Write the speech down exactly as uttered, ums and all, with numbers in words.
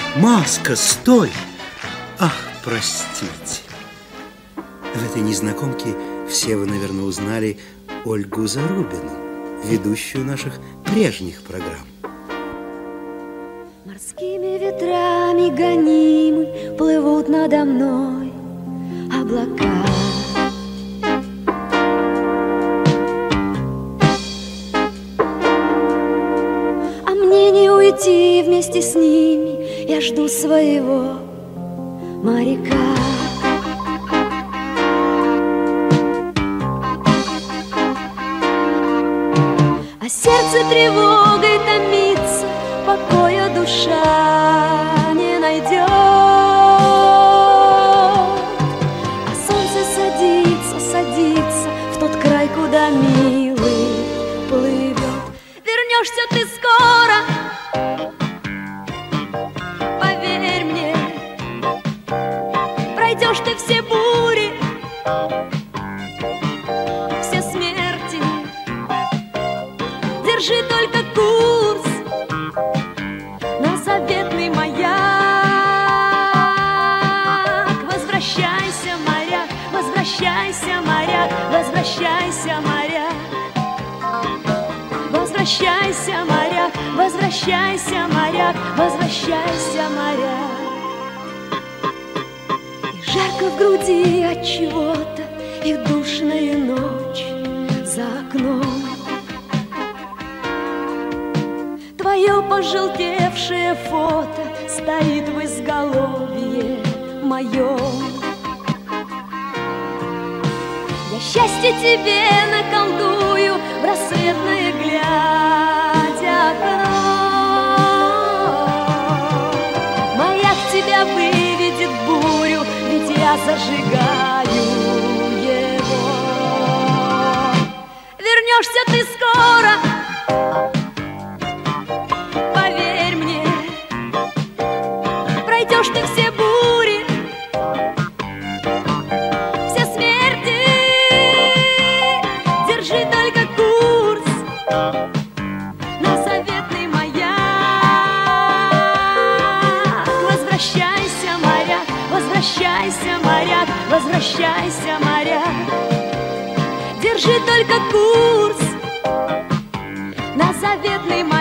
Маска, стой! Ах, простите. В этой незнакомке все вы, наверное, узнали Ольгу Зарубину, ведущую наших прежних программ. Морскими ветрами гонимы плывут надо мной облака. А мне не уйти вместе с ними, я жду своего моряка. А сердце тревогой томится, покоя душа не найдет. А солнце садится, садится в тот край, куда милый плывет. Вернешься ты скоро, поверь мне. Пройдешь ты все бури, все смерти. Держи только курс на заветный маяк. Возвращайся, моряк, возвращайся, моряк, возвращайся, моряк. Возвращайся, моряк, возвращайся, моряк, возвращайся, моряк. И жарко в груди от чего-то, и душная ночь за окном. Твое пожелтевшее фото стоит в изголовье моем. Я счастье тебе наколдую в рассветное глядя окно. Маяк тебя выведет в бурю, ведь я зажигаю его. Вернешься ты скоро, поверь мне. Пройдешь ты все бури, все смерти. Держи только курс на заветный маяк. Возвращайся, моряк, возвращайся, моряк, возвращайся, моряк. Держи только курс на заветный маяк.